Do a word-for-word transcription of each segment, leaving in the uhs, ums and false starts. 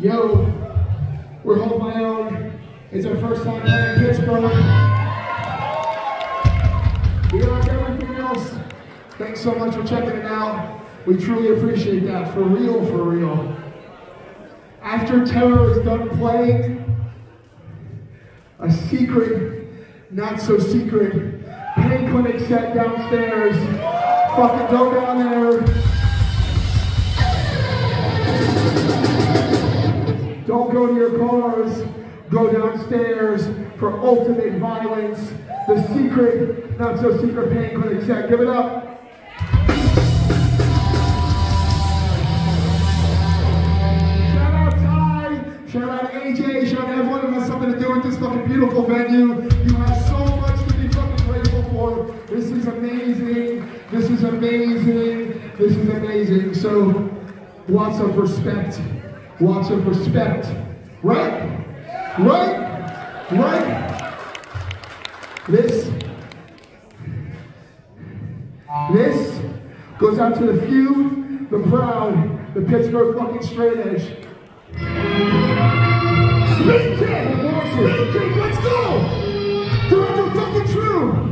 Yo, we're Hold My Own. It's our first time playing Pittsburgh. We like everything else. Thanks so much for checking it out. We truly appreciate that. For real, for real. After Terror is done playing, a secret, not so secret, pain clinic set downstairs. Fucking go down there. Don't go to your cars. Go downstairs for ultimate violence. The secret, not so secret pain clinic set. Give it up. Shout out Ty. Shout out A J. Shout out everyone who has something to do with this fucking beautiful venue. You have so much to be fucking grateful for. This is amazing. This is amazing. This is amazing. So, lots of respect. Lots of respect. Right? Right? Right? This, this goes out to the few, the proud, the Pittsburgh fucking straight edge. Speed kick! Speed kick, let's go! Forever fucking true!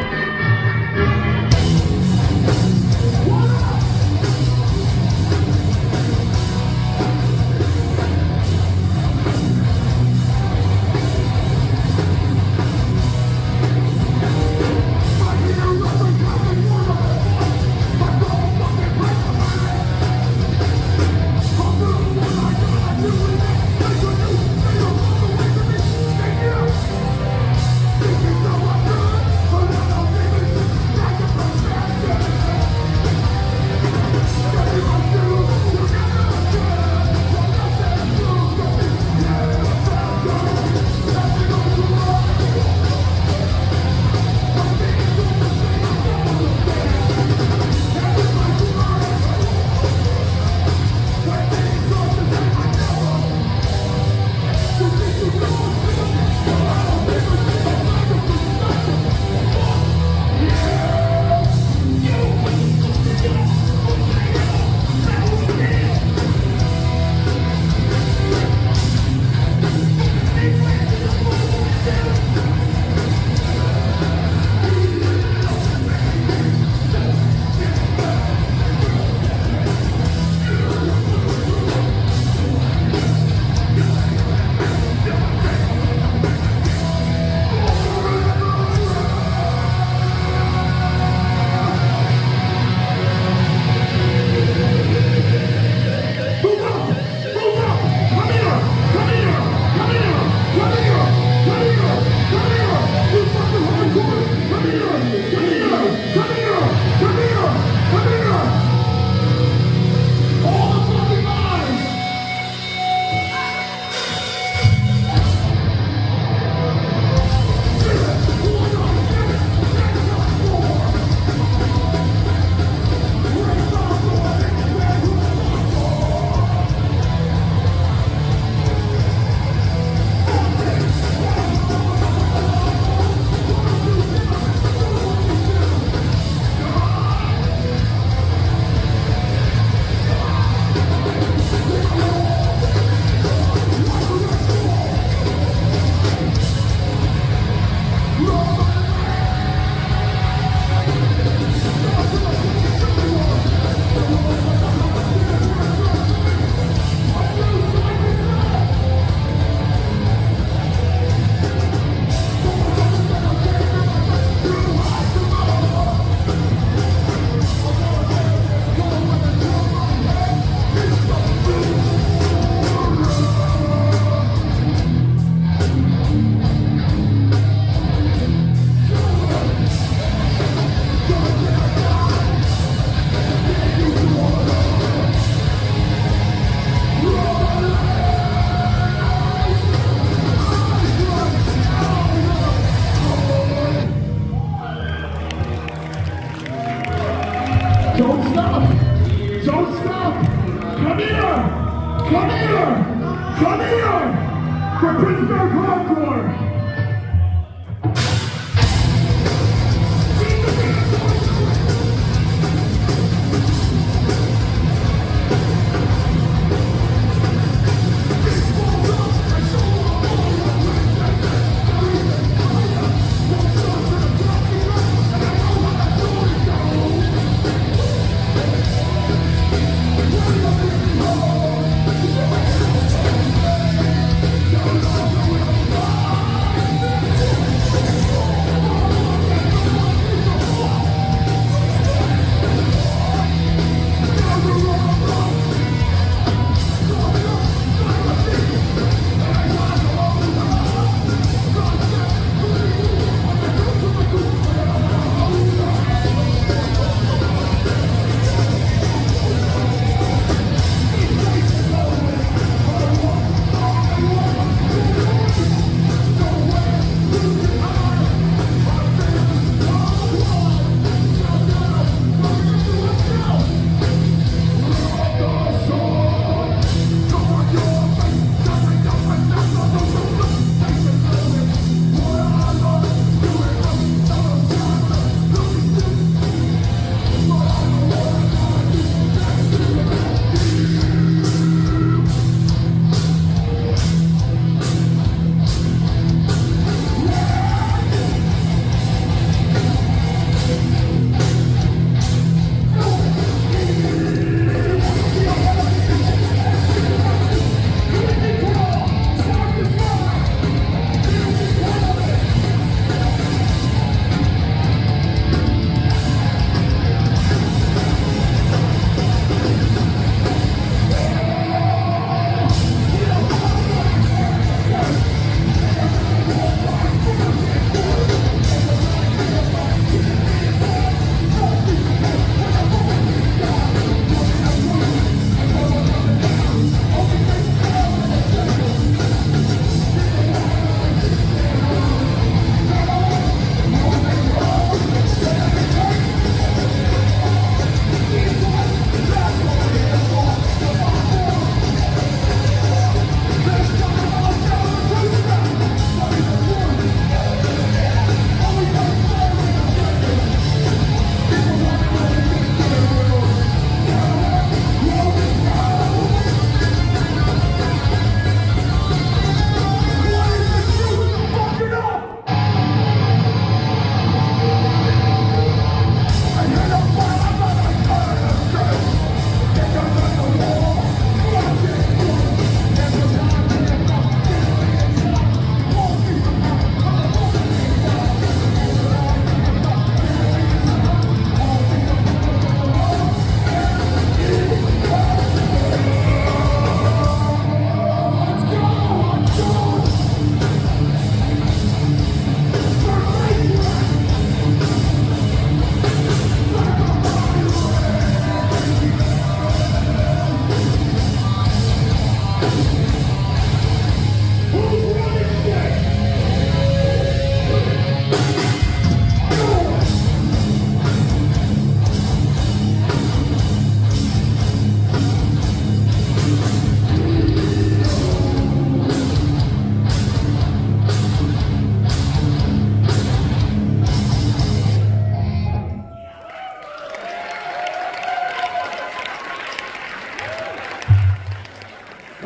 Don't stop! Don't stop! Come here! Come here! Come here! For Pittsburgh Hardcore!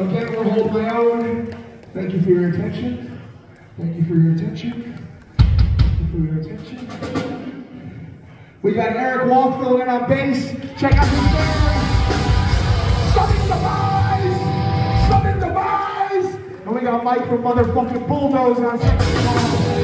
Again, we'll hold my own. Thank you for your attention. Thank you for your attention. Thank you for your attention. We got Eric Wall filling in on bass. Check out his band. Stunning Demise! Stunning Demise! And we got Mike from motherfucking Bulldoze on second.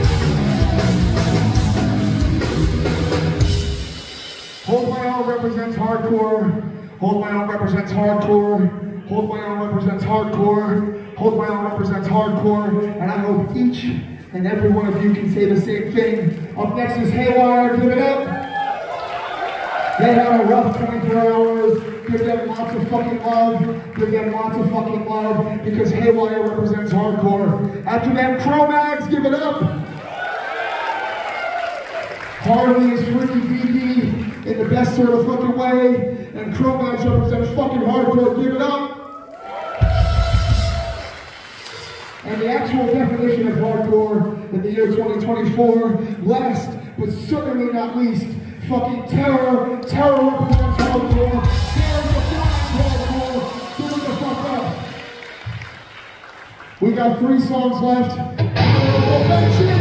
Hold My Own represents hardcore. Hold My Own represents hardcore. Hold My Own represents hardcore. Hold My Own represents hardcore. And I hope each and every one of you can say the same thing. Up next is Haywire. Give it up. They had a rough twenty-four hours. Give them lots of fucking love. Give them lots of fucking love because Haywire represents hardcore. After them, Cro-Mags. Give it up. Harley is freaky deaky in the best sort of fucking way, and Cro-Mags represents fucking hardcore. Give it up. And the actual definition of hardcore in the year twenty twenty-four, last but certainly not least, fucking terror. Terror represents hardcore. Terror represents hardcore. Give it the fuck up. We got three songs left.